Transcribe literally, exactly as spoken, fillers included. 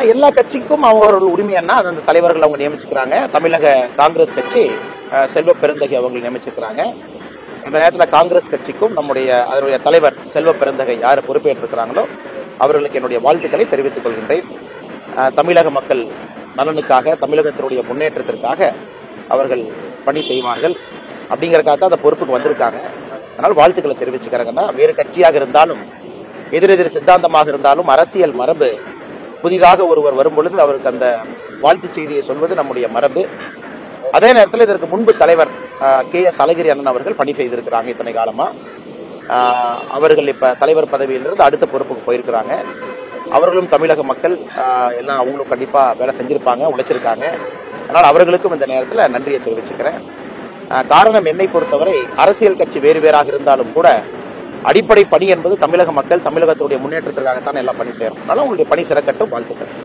எல்லா கட்சிக்கும் அவர்கள் உரிமைன்னா அந்த தலைவர்கள் அவங்க நியமிச்சுக்கிறாங்க. தமிழக காங்கிரஸ் கட்சி செல்வ பெருந்தகை அவர்கள் நியமிச்சிருக்கிறாங்க. அந்த நேரத்தில் காங்கிரஸ் கட்சிக்கும் நம்முடைய அதனுடைய தலைவர் செல்வ பெருந்தகை யார் பொறுப்பேற்றிருக்கிறாங்களோ அவர்களுக்கு என்னுடைய வாழ்த்துக்களை தெரிவித்துக் கொள்கின்றேன். தமிழக மக்கள் நலனுக்காக, தமிழகத்தினுடைய முன்னேற்றத்திற்காக அவர்கள் பணி செய்வார்கள் அப்படிங்கறதுக்காக தான் அந்த பொறுப்புக்கு வந்திருக்காங்க. அதனால் வாழ்த்துக்களை தெரிவிச்சுக்கிறாங்கன்னா, வேறு கட்சியாக இருந்தாலும் எதிரெதிர் சித்தாந்தமாக இருந்தாலும் அரசியல் மரபு புதிதாக ஒருவர் வரும் பொழுது அவருக்கு அந்த வாழ்த்து செய்தியை சொல்வது நம்முடைய மரபு. அதே நேரத்தில் இதற்கு முன்பு தலைவர் கே எஸ் அழகிரி அண்ணன் அவர்கள் பணி செய்திருக்கிறாங்க இத்தனை காலமா. அவர்கள் இப்ப தலைவர் பதவியிலிருந்து அடுத்த பொறுப்புக்கு போயிருக்கிறாங்க. அவர்களும் தமிழக மக்கள் எல்லாம் அவங்களும் கண்டிப்பா வேலை செஞ்சிருப்பாங்க, உழைச்சிருக்காங்க. அதனால் அவர்களுக்கும் இந்த நேரத்தில் நன்றியை தெரிவிச்சுக்கிறேன். காரணம் என்னை பொறுத்தவரை அரசியல் கட்சி வேறு வேறாக இருந்தாலும் கூட அடிப்படை பணி என்பது தமிழக மக்கள் தமிழகத்துடைய முன்னேற்றத்திற்காகத்தான் எல்லாம் பணி செய்யறோம். அதனால உங்களுடைய பணி சிறக்கட்டும். வாழ்த்துக்கள்.